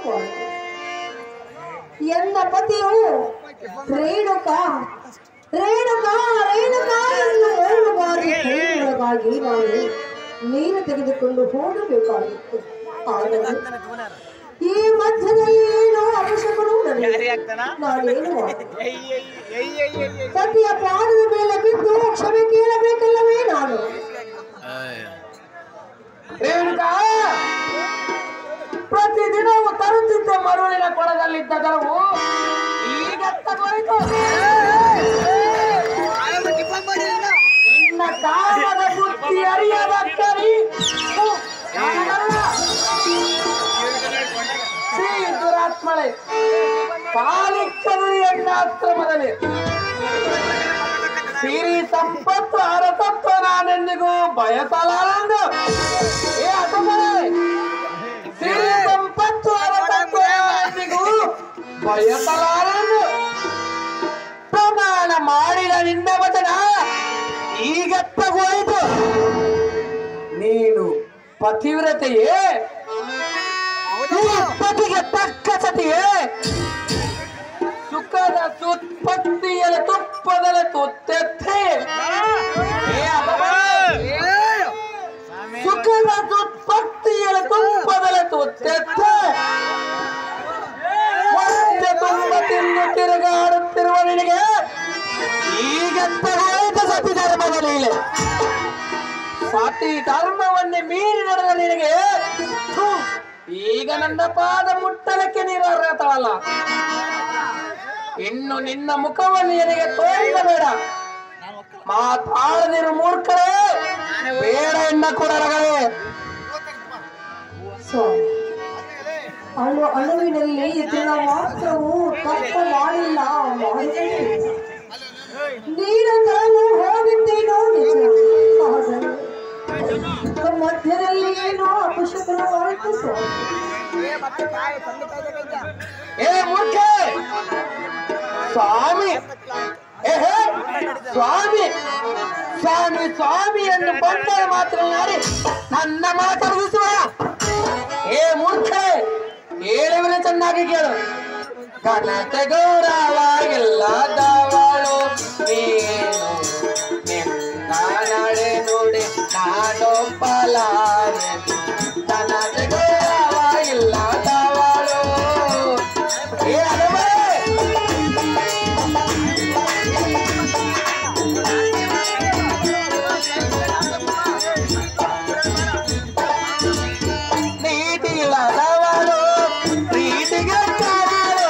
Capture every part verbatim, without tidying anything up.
ಎನ್ನ ಪತಿಯು ರೇಣುಕ ರೇಣುಕ ರೇಣುಕ ಎಂದು ಎರಡು ಬಾರಿ ಕೈಯೊಳಗಾಗಿ ನಾನು ನೀರು ತೆಗೆದುಕೊಂಡು ಹೋಗಬೇಕಾಗಿತ್ತು. ಆದರೆ ಈ ಮಧ್ಯದಲ್ಲಿ ಏನೋ ಅವಶ್ಯಕರು ನಾನೇನು ಪತಿಯ ಪಾದದ ಮೇಲೆ ಬಿದ್ದು ಕ್ಷಮೆ ಕೇಳಬೇಕಲ್ಲವೇ ನಾನು. ರೇಣುಕಾ, ಪ್ರತಿದಿನವೂ ತರುತ್ತಿದ್ದ ಮರುಳಿನ ಕೊಳದಲ್ಲಿದ್ದ ದರವು ಈಗ ತಗೋಯ್ತು. ನಿನ್ನ ಕಾಮದ ಬುದ್ಧಿ ಅರಿಯದ ಕರಿ ಶ್ರೀ ದುರಾತ್ಮಳೆ ಕಾಲಿಕ್ಕರಿ ಎಣ್ಣಾಶ್ರಮದಲ್ಲಿ ಸಿರಿ ಸಂಪತ್ತು ಅರಸತ್ವ ನಾನೆಂದಿಗೂ ಬಯಸಲಾರಂದು. ಏ ಅಸಮಳೆ, ಸಿರಿ ಸಂಪತ್ತು ಅರಸತ್ವ ನಾನೆಂದಿಗೂ ಬಯಸಲಾರಂದು ಪ್ರಮಾಣ ಮಾಡಿದ ನಿನ್ನ ವಚನ ಈಗ ತಗೋಯ್ತು. ನೀನು ಪತಿವ್ರತೆಯೇ, ಪತಿಗೆ ತಕ್ಕ ಸತಿಯೇ, ಸುಖದ ಸುತ್ಪತ್ತಿಯಲ ತುಪ್ಪದಲ ತುತ್ತೆತ್ತೆ. ಸುಖದ ಸುತ್ಪತ್ತಿಯಲ ತುಪ್ಪದಲ ತುತ್ತೆತ್ತೆ. ಹೊಟ್ಟೆ ತುಂಬ ತಿಂದು ತಿರುಗಾಡುತ್ತಿರುವ ನಿನಗೆ ಈಗ ತಗೋಯ್ತ ಸತಿ ಧರ್ಮದ ಲೀಲೆ. ಸತಿ ಧರ್ಮವನ್ನೇ ಮೀರಿ ನಡೆದ ನಿನಗೆ ಈಗ ನನ್ನ ಪಾದ ಮುಟ್ಟಲಕ್ಕೆ ನೀರು ಅರ್ಹತಳಲ್ಲ. ಇನ್ನು ನಿನ್ನ ಮುಖವನ್ನು ನನಗೆ ತೋರಿಸಬೇಡ. ಮಾತಾಡದಿರು ಮೂರ್ಖರೇ, ಬೇಡ ಎನ್ನ ಕೊಡರಗಳೇ. ಅಳು ಅಳುವಿನಲ್ಲಿ ಇದರ ಮಾತ್ರವು ತಪ್ಪು ಮಾಡಿಲ್ಲ. ನೀನು ತರಲು ಹೋಗಿದ್ದೇನೋ ನಿಜ, ಆದರೆ ಮಧ್ಯದಲ್ಲಿ ಏನೋ ಅಪಶಕನ ಆಯಿತು ಸ್ವಾಮಿ. ಏ ಮೂರ್ಖ ಸ್ವಾಮಿ, ಏಹೇ ಸ್ವಾಮಿ ಸ್ವಾಮಿ ಸ್ವಾಮಿ ಎಂದು ಬಂದರೆ ಮಾತನಾಡಿ ನನ್ನ ಮಾತಾಡಿಸುವ. ಏ ಮೂರ್ಖ, ಹೇಳಿದ್ರೆ ಚೆನ್ನಾಗಿ ಕೇಳು. ಘನತೆ ಗೌರವಾಗಿಲ್ಲದವಳು ನೀನು, ನಿನ್ನ ನಡೆ ನುಡಿ ನಾನು ಪಲಾರೆ. ಘನತೆ ಗೌರವಾಗಿಲ್ಲದವಳು ಏ ಅಲವೇ ನೀತಿಯಿಲ್ಲದವಳು ಪ್ರೀತಿಗೆ ಕಾರಳು.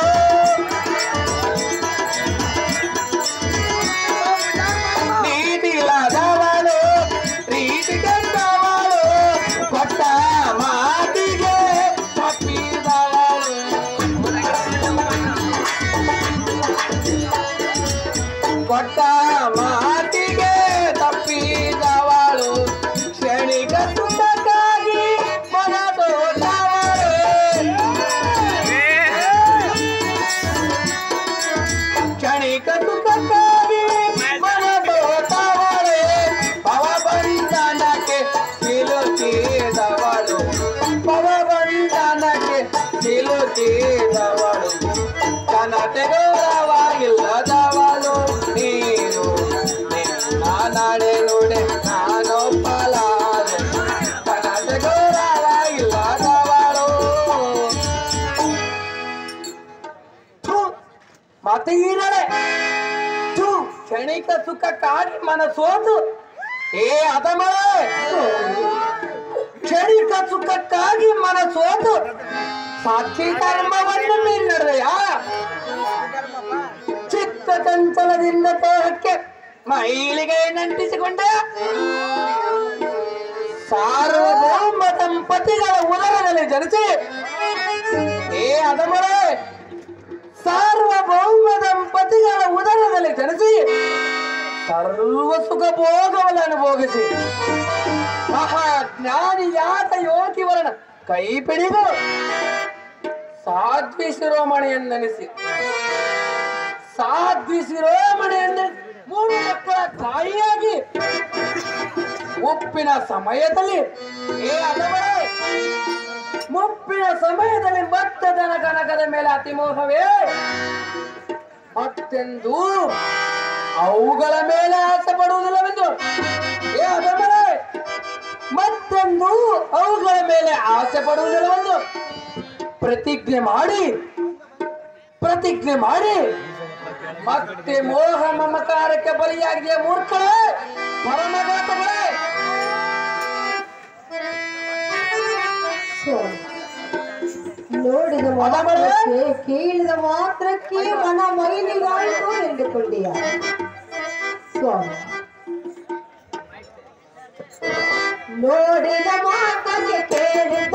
ನೀತಿಯಿಲ್ಲದವಳು ಪ್ರೀತಿಗೆ ಕಾರಳು. ಕೊಟ್ಟ ಮಾತಿಗೆ ತಪ್ಪಿದವಳು. ಕೊಟ್ಟ ಮಾತಿಗೆ ತಪ್ಪಿದವಳು. ಕ್ಷಣಿಕ ಸುಖಕ್ಕಾಗಿ ಮನದೋದವಳು. ಕ್ಷಣಿಕ ಸುಖಕ್ಕಾಗಿ ಮನದೋದವಳೆ. ಭವಬಂಧನಕ್ಕೆ ಸಿಲುಕಿದವಳು. ಭವಬಂಧನಕ್ಕೆ ಸಿಲುಕಿದವಳು. ಘನತೆ ಗೌರವಾಗಿಲ್ಲದವಳು ನೀನು, ನಿನ್ನ ನಡೆ ನುಡಿ ನಾನು ಪಲಾರೆ. ಘನತೆ ಗೌರವಾಗಿಲ್ಲದವಳು ಮತೀನಳೆ ಥೂ. ಕ್ಷಣಿಕ ಸುಖಕ್ಕಾಗಿ ಮನಸೋತು. ಏ ಅದಮಳೆ, ಕ್ಷಣಿಕ ಸುಖಕ್ಕಾಗಿ ಮನಸೋತು ಸಾಕ್ಷಿ ಧರ್ಮವನ್ನು ಮೀರಿ ನಡೆದೆಯಾ? ಚಿತ್ತ ಚಂಚಲದಿಂದ ತೋರಕ್ಕೆ ಮೈಲಿಗೆ ನಂಟಿಸಿಕೊಂಡೆ. ಸಾರ್ವಭೌಮ ದಂಪತಿಗಳ ಉದರದಲ್ಲಿ ಜನಿಸಿ, ಏ ಅದಮಳೆ, ಸಾರ್ವಭೌಮ ದಂಪತಿಗಳ ಉದರದಲ್ಲಿ ಜನಿಸಿ ಸರ್ವ ಸುಖ ಭೋಗವನ್ನು ಅನುಭೋಗಿಸಿ ಮಹಾಜ್ಞಾನಿಯಾದ ಯೋಗಿವರನ ಕೈ ಪಿಡಿದು ಸಾಧ್ವಿ ಶಿರೋಮಣಿಯನ್ನೆನಿಸಿ ಸಾಧ್ವಿ ಶಿರೋಮಣಿಯನ್ನ ಮೂರು ಮಕ್ಕಳ ತಾಯಿಯಾಗಿ ಮುಪ್ಪಿನ ಸಮಯದಲ್ಲಿ ಏ ಅದವರೇ ಮುಪ್ಪಿನ ಸಮಯದಲ್ಲಿ ಭಕ್ತದನ ಮೇಲೆ ಅತಿಮೋಹವೇ ಮತ್ತೆಂದು ಅವುಗಳ ಮೇಲೆ ಆಸೆ ಪಡುವುದಿಲ್ಲವೆಂದು ಏ ಅದಮ್ಮಳೆ ಮತ್ತೆಂದು ಅವುಗಳ ಮೇಲೆ ಆಸೆ ಪಡುವುದಿಲ್ಲವೆಂದು ಪ್ರತಿಜ್ಞೆ ಮಾಡಿ ಪ್ರತಿಜ್ಞೆ ಮಾಡಿ ಮತ್ತೆ ಮೋಹ ಮಮಕಾರಕ್ಕೆ ಬಲಿಯಾಗಿದೆಯ ಮೂರ್ಖರೇ ಪರಮಘಾತಗಳೇ. ನೋಡಿದ ಮಾತ್ರಕ್ಕೆ ಕೇಳಿದ ಮಾತ್ರಕ್ಕೆ ಮನ ಮೈಲಿಗಾಯಿತು ಎಂದುಕೊಂಡಿಯ ಸ್ವಾಮಿ. ನೋಡಿದ ಮಾತ್ರಕ್ಕೆ ಕೇಳಿದ